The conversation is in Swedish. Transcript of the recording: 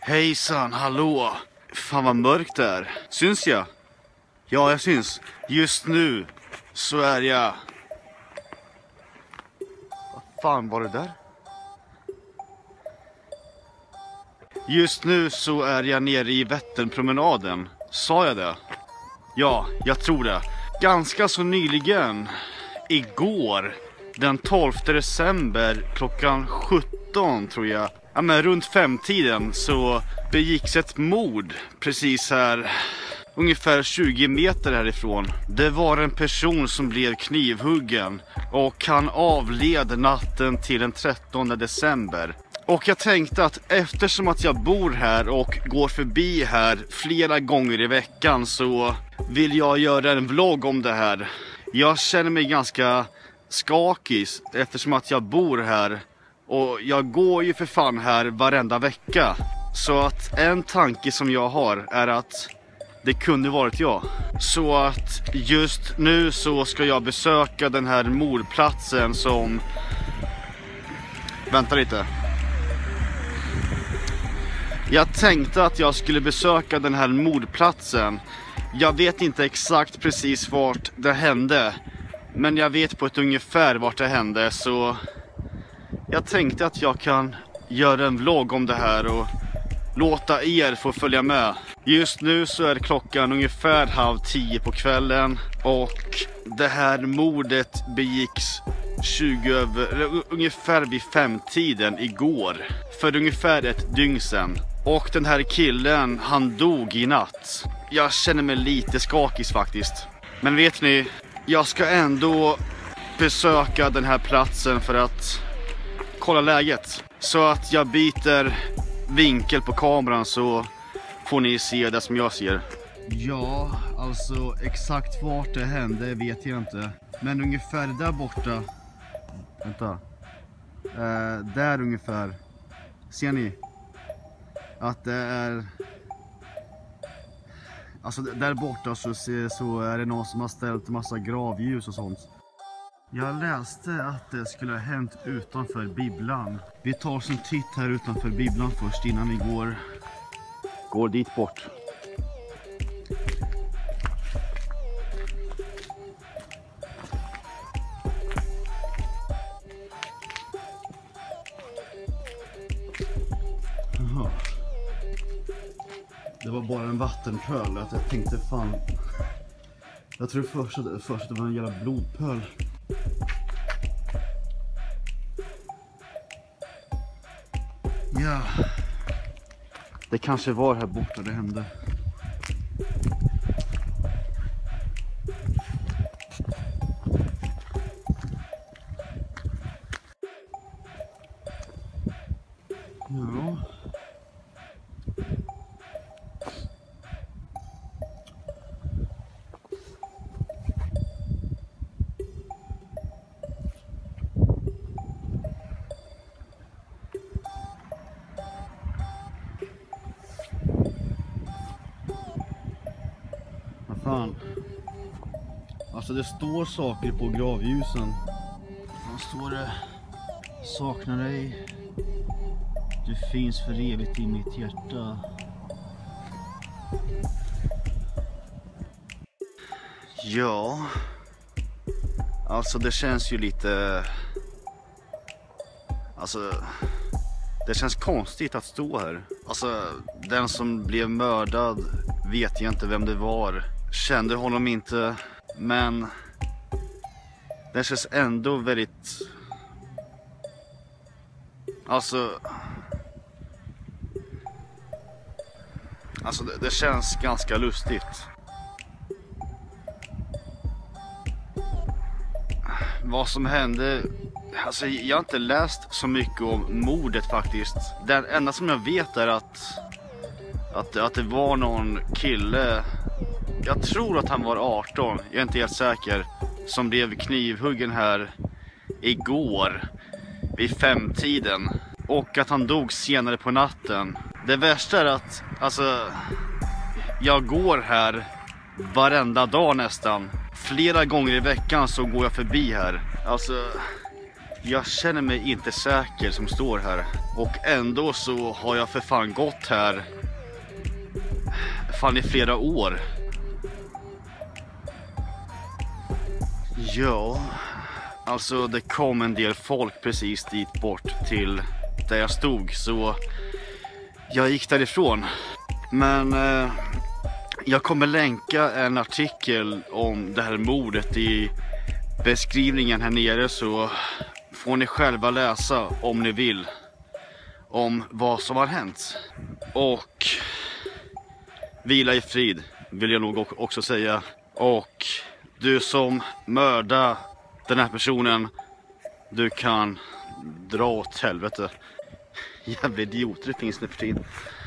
Hejsan, hallå. Fan vad mörkt det är. Syns jag? Ja, jag syns. Just nu så är jag... Vad fan var det där? Just nu så är jag nere i Vätternpromenaden. Sa jag det? Ja, jag tror det. Ganska så nyligen, igår, den 12 december klockan 17 tror jag. Ja, men runt 5-tiden så begicks ett mord precis här, ungefär 20 meter härifrån. Det var en person som blev knivhuggen och han avled natten till den 13 december. Och jag tänkte att eftersom att jag bor här och går förbi här flera gånger i veckan så vill jag göra en vlogg om det här. Jag känner mig ganska skakig eftersom att jag bor här. Och jag går ju för fan här varenda vecka. Så att en tanke som jag har är att det kunde varit jag. Så att just nu så ska jag besöka den här mordplatsen som... Vänta lite. Jag tänkte att jag skulle besöka den här mordplatsen. Jag vet inte exakt precis vart det hände. Men jag vet på ett ungefär vart det hände, så... Jag tänkte att jag kan göra en vlogg om det här och låta er få följa med. Just nu så är klockan ungefär 9:30 på kvällen och det här mordet begicks ungefär vid 5-tiden igår. För ungefär ett dygn sedan. Och den här killen, han dog i natt. Jag känner mig lite skakig faktiskt. Men vet ni, jag ska ändå besöka den här platsen för att kolla läget. Så att jag byter vinkel på kameran så får ni se det som jag ser. Ja, alltså exakt vart det hände vet jag inte. Men ungefär där borta. Vänta. Där ungefär. Ser ni? Att det är... Alltså där borta så är det någon som har ställt en massa gravljus och sånt. Jag läste att det skulle ha hänt utanför bibblan. Vi tar oss en titt här utanför bibblan först innan vi går dit bort. Jaha. Det var bara en vattenpöl. Jag tänkte fan... Jag tror först att det var en jävla blodpöl. Ja. Det kanske var här borta det hände. Ja. Fan. Alltså det står saker på gravljusen. Vad står det? Saknar dig. Du finns för evigt i mitt hjärta. Ja. Alltså det känns ju lite... Alltså... Det känns konstigt att stå här. Alltså den som blev mördad vet jag inte vem det var. Kände honom inte. Men det känns ändå väldigt... Alltså det känns ganska lustigt. Vad som hände... Alltså jag har inte läst så mycket om mordet faktiskt. Det enda som jag vet är att det var någon kille... Jag tror att han var 18, jag är inte helt säker, som blev knivhuggen här igår vid 5-tiden. Och att han dog senare på natten. Det värsta är att alltså, jag går här varenda dag nästan. Flera gånger i veckan så går jag förbi här. Alltså, Jag känner mig inte säker som står här. Och ändå så har jag för fan gått här fan i flera år. Ja, alltså det kom en del folk precis dit bort till där jag stod, så jag gick därifrån. Men jag kommer länka en artikel om det här mordet i beskrivningen här nere, så får ni själva läsa om ni vill om vad som har hänt. Och vila i frid vill jag nog också säga. Och du som mördar den här personen, du kan dra åt helvete. Jävla idioter det finns nu för tiden.